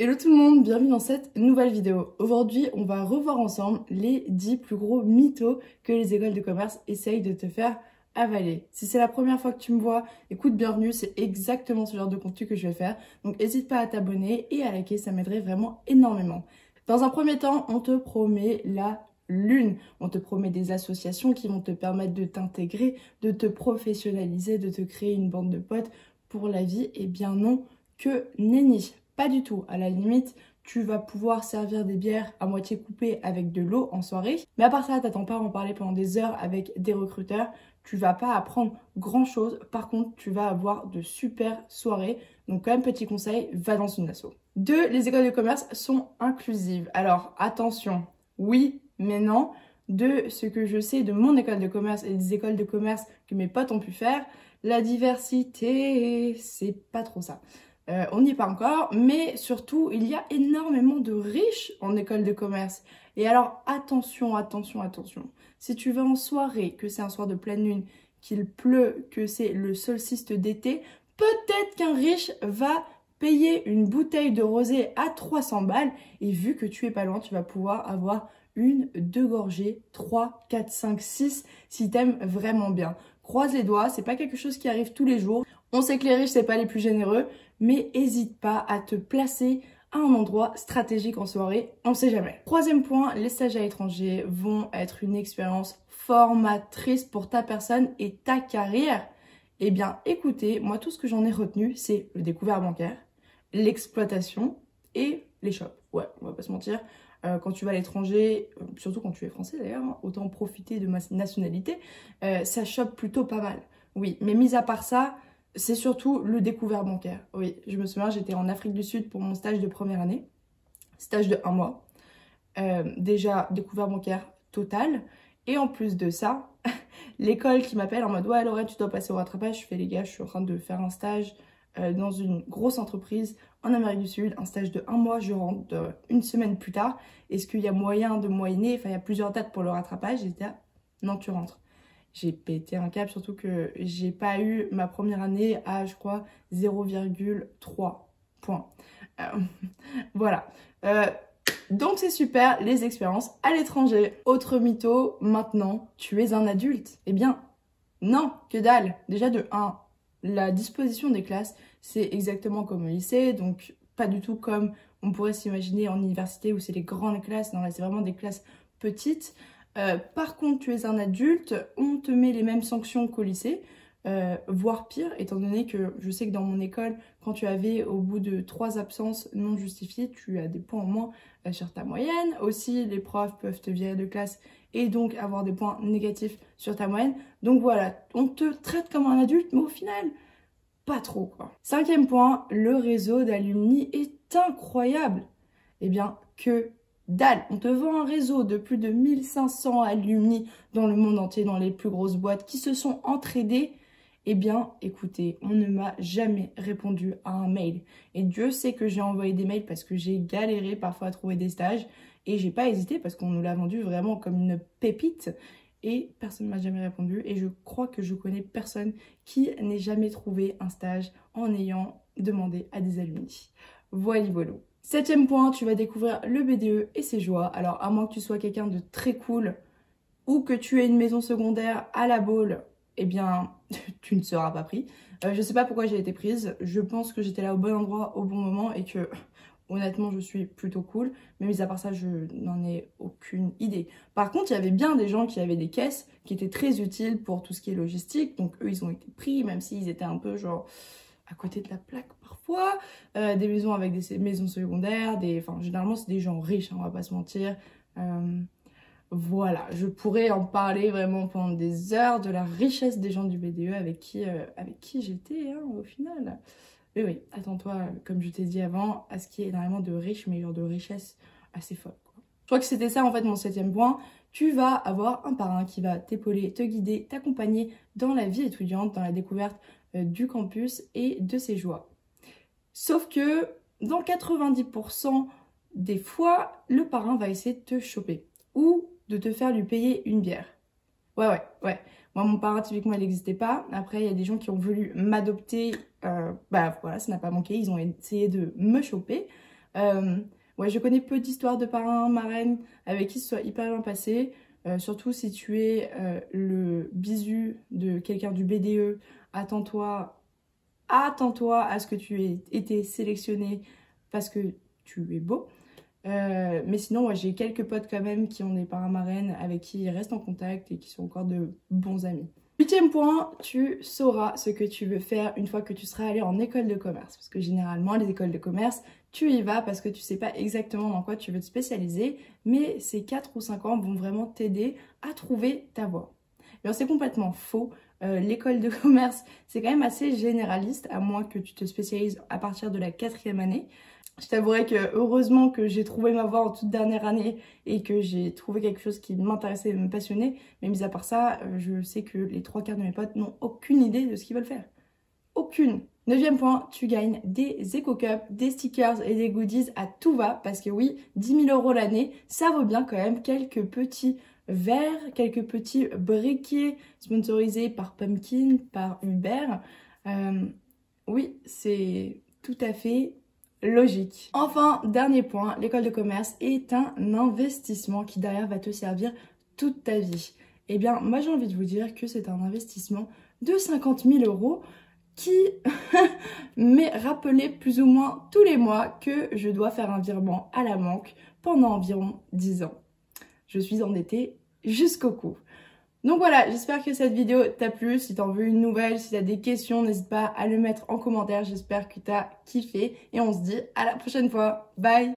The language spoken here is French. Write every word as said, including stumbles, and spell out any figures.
Hello tout le monde, bienvenue dans cette nouvelle vidéo. Aujourd'hui, on va revoir ensemble les dix plus gros mythos que les écoles de commerce essayent de te faire avaler. Si c'est la première fois que tu me vois, écoute, bienvenue, c'est exactement ce genre de contenu que je vais faire. Donc n'hésite pas à t'abonner et à liker, ça m'aiderait vraiment énormément. Dans un premier temps, on te promet la lune. On te promet des associations qui vont te permettre de t'intégrer, de te professionnaliser, de te créer une bande de potes pour la vie. Eh bien non, que nenni. Pas du tout. À la limite, tu vas pouvoir servir des bières à moitié coupées avec de l'eau en soirée. Mais à part ça, t'attends pas à en parler pendant des heures avec des recruteurs. Tu vas pas apprendre grand chose. Par contre, tu vas avoir de super soirées. Donc quand même, petit conseil, va dans une asso. Deux, les écoles de commerce sont inclusives. Alors attention, oui, mais non. De ce que je sais de mon école de commerce et des écoles de commerce que mes potes ont pu faire, la diversité, c'est pas trop ça. Euh, on n'y est pas encore, mais surtout, il y a énormément de riches en école de commerce. Et alors, attention, attention, attention. Si tu vas en soirée, que c'est un soir de pleine lune, qu'il pleut, que c'est le solstice d'été, peut-être qu'un riche va payer une bouteille de rosé à trois cents balles. Et vu que tu es pas loin, tu vas pouvoir avoir une, deux gorgées, trois, quatre, cinq, six, si t'aimes vraiment bien. Croise les doigts, c'est pas quelque chose qui arrive tous les jours. On sait que les riches, c'est pas les plus généreux, mais hésite pas à te placer à un endroit stratégique en soirée, on sait jamais. Troisième point, les stages à l'étranger vont être une expérience formatrice pour ta personne et ta carrière. Eh bien, écoutez, moi, tout ce que j'en ai retenu, c'est le découvert bancaire, l'exploitation et les shops. Ouais, on va pas se mentir. Euh, quand tu vas à l'étranger, euh, surtout quand tu es français d'ailleurs, hein, autant profiter de ma nationalité, euh, ça chope plutôt pas mal. Oui, mais mis à part ça, c'est surtout le découvert bancaire. Oui, je me souviens, j'étais en Afrique du Sud pour mon stage de première année, stage de un mois. Euh, déjà, découvert bancaire total. Et en plus de ça, l'école qui m'appelle en mode « Ouais, Laurette, tu dois passer au rattrapage. » Je fais « Les gars, je suis en train de faire un stage euh, dans une grosse entreprise en Amérique du Sud. Un stage de un mois, je rentre euh, une semaine plus tard. Est-ce qu'il y a moyen de moyenner? Enfin, il y a plusieurs dates pour le rattrapage. » J'étais là « Non, tu rentres. » J'ai pété un câble, surtout que j'ai pas eu ma première année à, je crois, zéro virgule trois points. Euh, voilà. Euh, donc c'est super, les expériences à l'étranger. Autre mytho, maintenant, tu es un adulte. Eh bien, non, que dalle. Déjà de un, la disposition des classes, c'est exactement comme au lycée, donc pas du tout comme on pourrait s'imaginer en université où c'est les grandes classes. Non, là, c'est vraiment des classes petites. Euh, par contre, tu es un adulte, on te met les mêmes sanctions qu'au lycée, euh, voire pire, étant donné que je sais que dans mon école, quand tu avais au bout de trois absences non justifiées, tu as des points en moins euh, sur ta moyenne. Aussi, les profs peuvent te virer de classe et donc avoir des points négatifs sur ta moyenne. Donc voilà, on te traite comme un adulte, mais au final, pas trop quoi. Cinquième point, le réseau d'alumni est incroyable. Eh bien, que dalle, on te vend un réseau de plus de mille cinq cents alumni dans le monde entier, dans les plus grosses boîtes qui se sont entraidés. Eh bien, écoutez, on ne m'a jamais répondu à un mail. Et Dieu sait que j'ai envoyé des mails parce que j'ai galéré parfois à trouver des stages. Et j'ai pas hésité parce qu'on nous l'a vendu vraiment comme une pépite. Et personne ne m'a jamais répondu. Et je crois que je connais personne qui n'ait jamais trouvé un stage en ayant demandé à des alumni. Voilà, voilà. Septième point, tu vas découvrir le B D E et ses joies. Alors, à moins que tu sois quelqu'un de très cool ou que tu aies une maison secondaire à la Baule, eh bien, tu ne seras pas pris. Euh, je sais pas pourquoi j'ai été prise. Je pense que j'étais là au bon endroit, au bon moment et que, honnêtement, je suis plutôt cool. Mais mis à part ça, je n'en ai aucune idée. Par contre, il y avait bien des gens qui avaient des caisses qui étaient très utiles pour tout ce qui est logistique. Donc, eux, ils ont été pris, même s'ils étaient un peu genre à côté de la plaque parfois, euh, des maisons avec des maisons secondaires, des, enfin généralement c'est des gens riches, hein, on va pas se mentir. Euh, voilà, je pourrais en parler vraiment pendant des heures de la richesse des gens du B D E avec qui, euh, avec qui j'étais hein, au final. Mais oui, attends-toi, comme je t'ai dit avant, à ce qu'il y ait énormément de riches, mais genre de richesse assez folle, quoi. Je crois que c'était ça en fait mon septième point. Tu vas avoir un parrain qui va t'épauler, te guider, t'accompagner dans la vie étudiante, dans la découverte euh, du campus et de ses joies. Sauf que dans quatre-vingt-dix pour cent des fois, le parrain va essayer de te choper ou de te faire lui payer une bière. Ouais, ouais, ouais. Moi, mon parrain, typiquement, il n'existait pas. Après, il y a des gens qui ont voulu m'adopter. Euh, bah voilà, ça n'a pas manqué. Ils ont essayé de me choper. Euh, ouais, je connais peu d'histoires de parrains, marraines avec qui ce soit hyper bien passé. Euh, surtout si tu es euh, le bisu de quelqu'un du B D E, attends-toi, attends-toi à ce que tu aies été sélectionné parce que tu es beau. Euh, mais sinon, ouais, j'ai quelques potes quand même qui ont des parrains marraines avec qui ils restent en contact et qui sont encore de bons amis. Huitième point, tu sauras ce que tu veux faire une fois que tu seras allé en école de commerce. Parce que généralement, les écoles de commerce, tu y vas parce que tu sais pas exactement dans quoi tu veux te spécialiser, mais ces quatre ou cinq ans vont vraiment t'aider à trouver ta voie. Mais c'est complètement faux. Euh, l'école de commerce, c'est quand même assez généraliste, à moins que tu te spécialises à partir de la quatrième année. Je t'avouerai que heureusement que j'ai trouvé ma voie en toute dernière année et que j'ai trouvé quelque chose qui m'intéressait et me passionnait. Mais mis à part ça, je sais que les trois quarts de mes potes n'ont aucune idée de ce qu'ils veulent faire. Aucune. Neuvième point, tu gagnes des éco-cups, des stickers et des goodies à tout va. Parce que oui, dix mille euros l'année, ça vaut bien quand même quelques petits verres, quelques petits briquets sponsorisés par Pumpkin, par Uber. Euh, oui, c'est tout à fait logique. Enfin, dernier point, l'école de commerce est un investissement qui derrière va te servir toute ta vie. Eh bien, moi j'ai envie de vous dire que c'est un investissement de cinquante mille euros qui m'est rappelé plus ou moins tous les mois que je dois faire un virement à la banque pendant environ dix ans. Je suis endettée jusqu'au cou. Donc voilà, j'espère que cette vidéo t'a plu. Si t'en veux une nouvelle, si t'as des questions, n'hésite pas à le mettre en commentaire. J'espère que t'as kiffé et on se dit à la prochaine fois. Bye!